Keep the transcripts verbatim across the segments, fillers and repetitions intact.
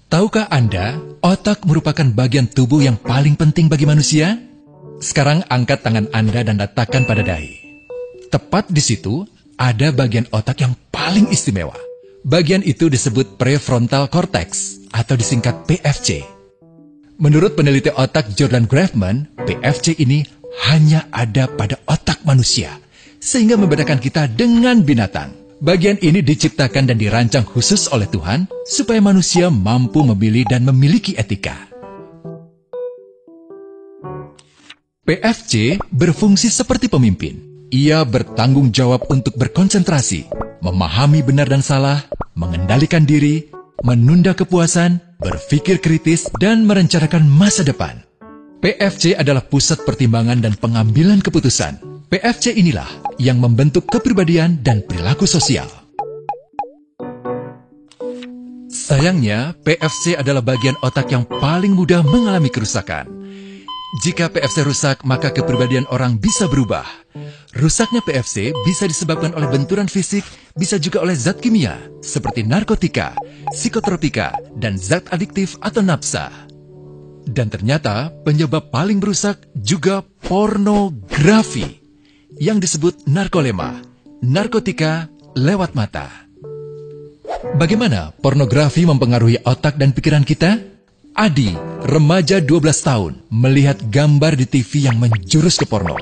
Tahukah Anda, otak merupakan bagian tubuh yang paling penting bagi manusia? Sekarang angkat tangan Anda dan letakkan pada dahi. Tepat di situ, ada bagian otak yang paling istimewa. Bagian itu disebut prefrontal cortex, atau disingkat P F C. Menurut peneliti otak Jordan Grafman, P F C ini hanya ada pada otak manusia, sehingga membedakan kita dengan binatang. Bagian ini diciptakan dan dirancang khusus oleh Tuhan supaya manusia mampu memilih dan memiliki etika. P F C berfungsi seperti pemimpin. Ia bertanggung jawab untuk berkonsentrasi, memahami benar dan salah, mengendalikan diri, menunda kepuasan, berpikir kritis, dan merencanakan masa depan. P F C adalah pusat pertimbangan dan pengambilan keputusan. P F C inilah yang membentuk kepribadian dan perilaku sosial. Sayangnya, P F C adalah bagian otak yang paling mudah mengalami kerusakan. Jika P F C rusak, maka kepribadian orang bisa berubah. Rusaknya P F C bisa disebabkan oleh benturan fisik, bisa juga oleh zat kimia, seperti narkotika, psikotropika, dan zat adiktif atau nafsa. Dan ternyata penyebab paling merusak juga pornografi, yang disebut narkolema, narkotika lewat mata. Bagaimana pornografi mempengaruhi otak dan pikiran kita? Adi, remaja dua belas tahun, melihat gambar di T V yang menjurus ke porno.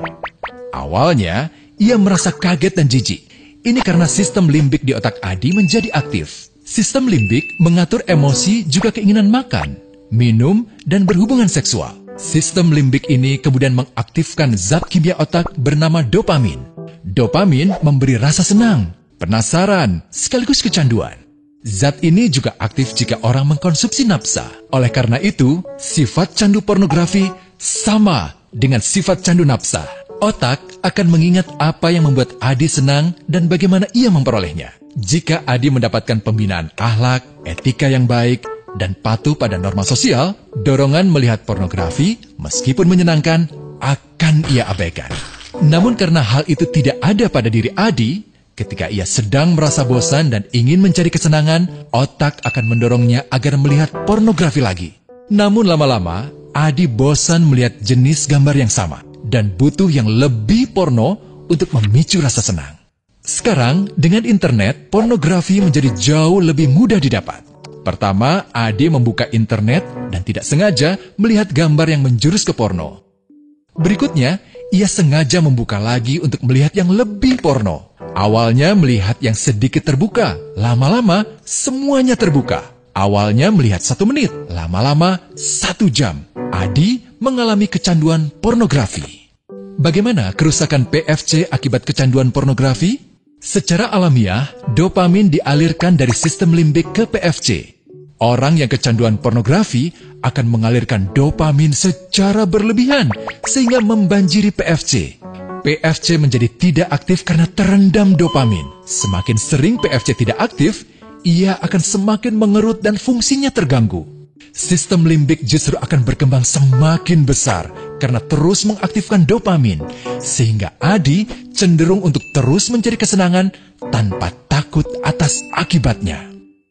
Awalnya, ia merasa kaget dan jijik. Ini karena sistem limbik di otak Adi menjadi aktif. Sistem limbik mengatur emosi juga keinginan makan, minum, dan berhubungan seksual. Sistem limbik ini kemudian mengaktifkan zat kimia otak bernama dopamin. Dopamin memberi rasa senang, penasaran, sekaligus kecanduan. Zat ini juga aktif jika orang mengkonsumsi nafsa. Oleh karena itu, sifat candu pornografi sama dengan sifat candu nafsa. Otak akan mengingat apa yang membuat Adi senang dan bagaimana ia memperolehnya. Jika Adi mendapatkan pembinaan akhlak, etika yang baik, dan patuh pada norma sosial, dorongan melihat pornografi, meskipun menyenangkan, akan ia abaikan. Namun karena hal itu tidak ada pada diri Adi, ketika ia sedang merasa bosan dan ingin mencari kesenangan, otak akan mendorongnya agar melihat pornografi lagi. Namun lama-lama, Adi bosan melihat jenis gambar yang sama, dan butuh yang lebih porno untuk memicu rasa senang. Sekarang, dengan internet, pornografi menjadi jauh lebih mudah didapat. Pertama, Adi membuka internet dan tidak sengaja melihat gambar yang menjurus ke porno. Berikutnya, ia sengaja membuka lagi untuk melihat yang lebih porno. Awalnya melihat yang sedikit terbuka, lama-lama semuanya terbuka. Awalnya melihat satu menit, lama-lama satu jam. Adi mengalami kecanduan pornografi. Bagaimana kerusakan P F C akibat kecanduan pornografi? Secara alamiah, dopamin dialirkan dari sistem limbik ke P F C. Orang yang kecanduan pornografi akan mengalirkan dopamin secara berlebihan sehingga membanjiri P F C. P F C menjadi tidak aktif karena terendam dopamin. Semakin sering P F C tidak aktif, ia akan semakin mengerut dan fungsinya terganggu. Sistem limbik justru akan berkembang semakin besar karena terus mengaktifkan dopamin, sehingga Adi cenderung untuk terus mencari kesenangan tanpa takut atas akibatnya.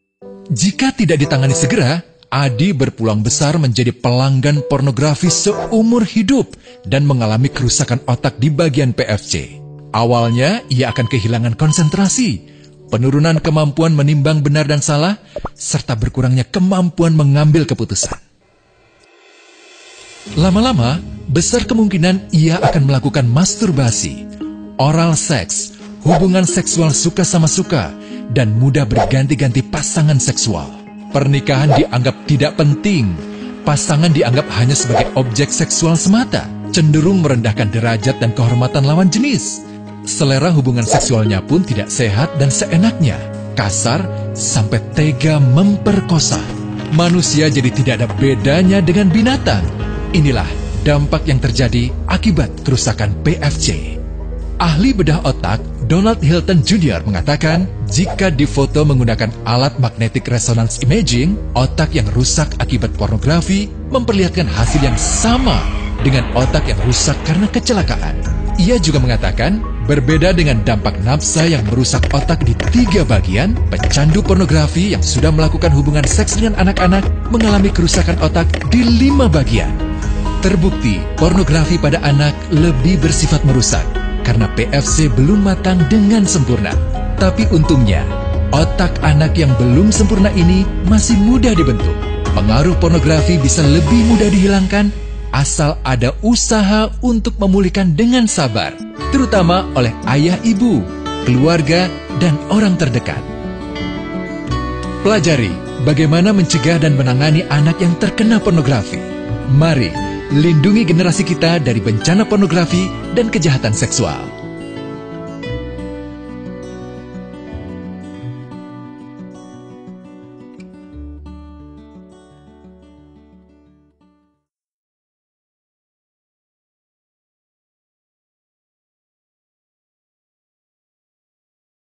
Jika tidak ditangani segera, Adi berpeluang besar menjadi pelanggan pornografi seumur hidup dan mengalami kerusakan otak di bagian P F C. Awalnya, ia akan kehilangan konsentrasi, penurunan kemampuan menimbang benar dan salah, serta berkurangnya kemampuan mengambil keputusan. Lama-lama, besar kemungkinan ia akan melakukan masturbasi, oral seks, hubungan seksual suka sama suka, dan mudah berganti-ganti pasangan seksual. Pernikahan dianggap tidak penting, pasangan dianggap hanya sebagai objek seksual semata, cenderung merendahkan derajat dan kehormatan lawan jenis. Selera hubungan seksualnya pun tidak sehat dan seenaknya, kasar sampai tega memperkosa. Manusia jadi tidak ada bedanya dengan binatang. Inilah dampak yang terjadi akibat kerusakan P F C. Ahli bedah otak Donald Hilton Junior mengatakan, jika difoto menggunakan alat magnetic resonance imaging, otak yang rusak akibat pornografi memperlihatkan hasil yang sama dengan otak yang rusak karena kecelakaan. Ia juga mengatakan, Berbeda dengan dampak nafsa yang merusak otak di tiga bagian, pecandu pornografi yang sudah melakukan hubungan seks dengan anak-anak mengalami kerusakan otak di lima bagian. Terbukti, pornografi pada anak lebih bersifat merusak karena P F C belum matang dengan sempurna. Tapi untungnya, otak anak yang belum sempurna ini masih mudah dibentuk. Pengaruh pornografi bisa lebih mudah dihilangkan asal ada usaha untuk memulihkan dengan sabar, terutama oleh ayah ibu, keluarga, dan orang terdekat. Pelajari bagaimana mencegah dan menangani anak yang terkena pornografi. Mari lindungi generasi kita dari bencana pornografi dan kejahatan seksual.